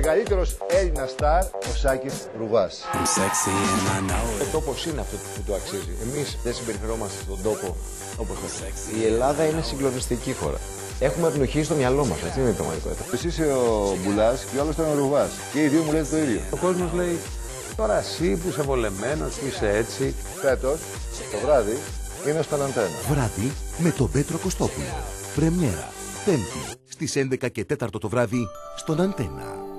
μεγαλύτερος Έλληνας στάρ, ο Σάκης Ρουβάς. Ο τόπος είναι αυτό που του αξίζει. Εμείς δεν συμπεριφερόμαστε στον τόπο όπως θέλουμε. Η Ελλάδα είναι συγκλονιστική χώρα. Έχουμε απεινοχή στο μυαλό μας, έτσι είναι η πραγματικότητα. Εσύ είσαι ο Μπουλάς και ο άλλος ήταν ο Ρουβάς. Και οι δύο μου λέτε το ίδιο. Ο κόσμος λέει, τώρα εσύ που είσαι βολεμένος, που είσαι έτσι. Φέτος, το βράδυ, είναι στον Αντένα. Βράδυ με τον Πέτρο Κωστόπουλο. Πρεμιέρα, Πέμπτη, στις 11 και 4 το βράδυ, στον Αντένα.